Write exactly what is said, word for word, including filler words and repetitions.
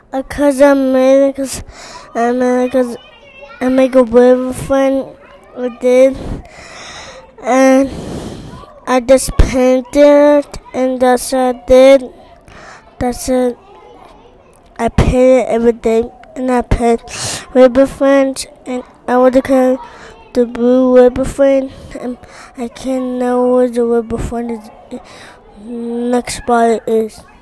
Because I made it, cause I made it, cause I make a river friend. I did, and I just painted, and that's what I did. That's it. I painted everything, and I painted river friends, and I would have the blue river friend, and I can't know where the river friend is. Next spot is.